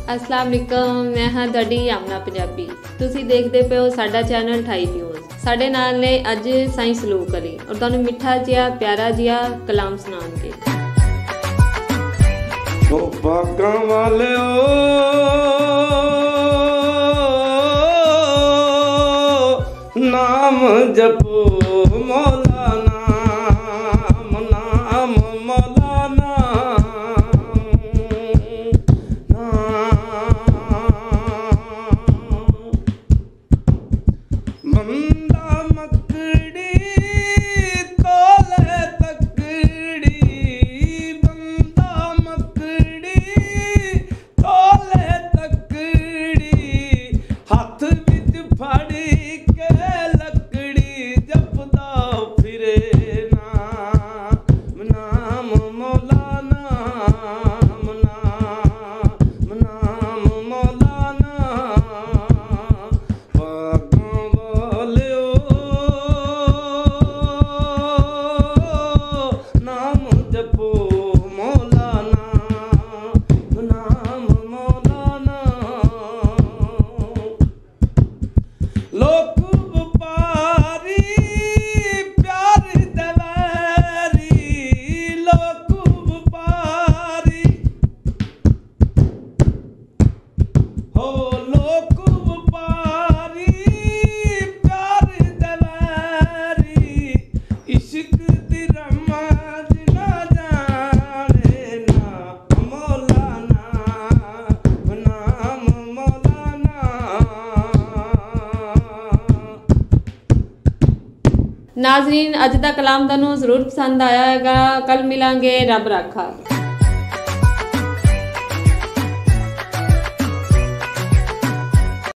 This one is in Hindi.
अस्सलाम वालेकुम, मैं हाँ तुहाडी आमना पंजाबी। तुसीं देखदे पे हो साडा चैनल 28 न्यूज़। साडे नाल ने अज साईं सलूक अली और तुहानूं मिठा जिहा प्यारा जिहा कलाम सुणाउणगे। ओ भागां वालिओ नाम जपो मौलाना, नाम मौलाना, बंदा मकड़ी तोले तकड़ी, बंदा मकड़ी तोले तकड़ी, हाथ विच फड़ी के लकड़ी जपदा फिरे नाम मौलाना, नाम मौलाना। भागां वालिओ नाम जपो मौलाना, नाम मौलाना। लोक व्यापारी प्यार दवैरी, लोक व्यापारी हो, लोक व्यापारी प्यार दवैरी, इश्क दी रमज ना जाने ना मौलाना, नाम मौलाना। नाजरीन, अज दा कलाम तुहानूं जरूर पसंद आया होगा। कल मिलांगे, रब राखा।